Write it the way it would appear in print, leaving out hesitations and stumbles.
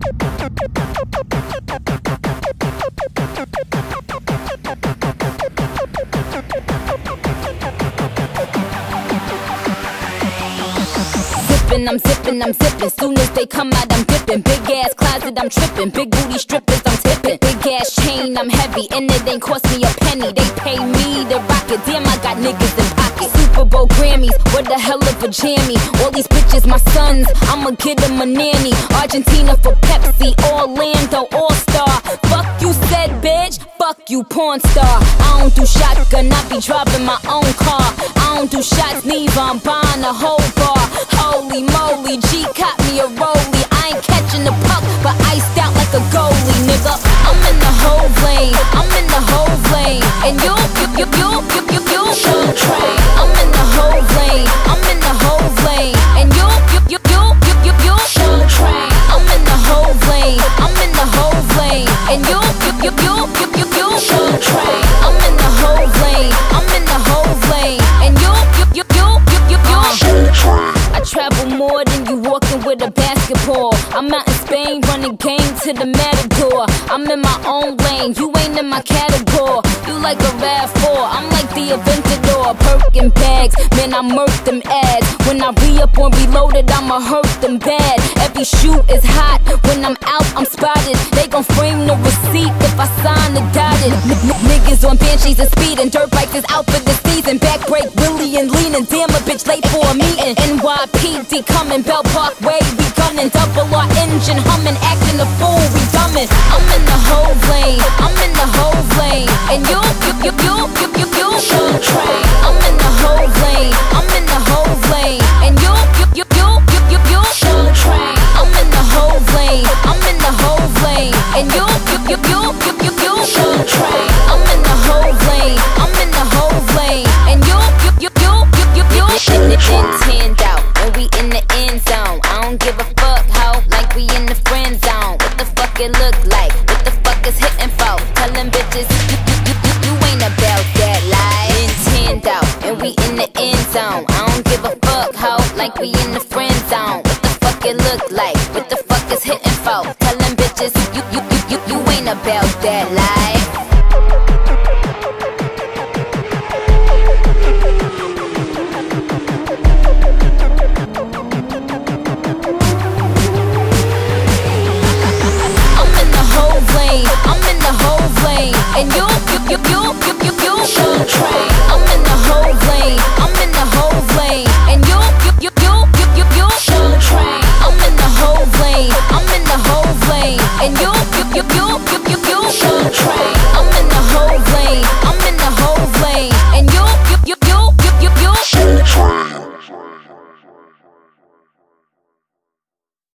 I'm zippin'. Soon as they come out, I'm dippin'. Big ass closet, I'm trippin'. Big booty strippers, I'm tippin'. Big ass chain, I'm heavy, and it ain't cost me a penny. They pay me to rock it. Damn, I got niggas in pocket. Super Bowl Grammys, what the hell of a jammy. All these bitches, my sons, I'ma get them a nanny. Argentina for Pepsi, Orlando All-Star. Fuck you said, bitch. Fuck you, porn star. I don't do shotgun, I be driving my own car. I don't do shots, neither, I'm buying a whole bar. Holy moly, G caught me a rollie. I ain't catching the puck, but iced out like a goalie, nigga. I'm in the HOV Lane, I'm in the HOV Lane. And you should train. I'm in the HOV Lane, I'm in the HOV Lane. And you should train. I'm in the HOV Lane, I'm in the HOV Lane. And you should train. I'm in the HOV Lane, I'm in the HOV Lane. And you should train. I travel more than you walking with a basketball. I'm out in Spain running game to the Matador. I'm in my own lane, you ain't in my category. You like a RAV4, I'm like the Aventador. Perkin bags, man, I murk them ads. When I re-up on reloaded, I'ma hurt them bad. Every shoe is hot, when I'm out, I'm spotted. They gon' frame the receipt if I sign the dotted. Niggas on banshees and speeding, dirt bikes is out for the season. Back break, Willie and leaning, damn a bitch late for a meeting. NYPD coming, Bell Parkway, we gunning. Double our engine humming, acting a fool, we dumbing. I'm in the HOV Lane, I'm in the HOV Lane. And you should train. I'm in the HOV Lane, I'm in the HOV Lane. And you should train. I'm in the HOV Lane, I'm in the HOV Lane. And you should train. I'm in the HOV Lane, I'm in the HOV Lane. And you intend out, and we in the end zone. I don't give a fuck, ho, like we in the friend zone. What the fuck it look like? What the fuck is hitting for? Tell them bitches, you ain't about that life. Intend out, and we in the end zone. I don't give a fuck, ho, like we in the friend zone. What the fuck it look like? What the fuck is hitting for? Tell them bitches, you ain't about that life. I'm in the HOV Lane, and you should train. I'm in the HOV Lane, I'm in the HOV Lane. And you should train. I'm in the HOV Lane, I'm in the HOV Lane. And you should train. I'm in the HOV Lane, I'm in the HOV Lane. And you should train.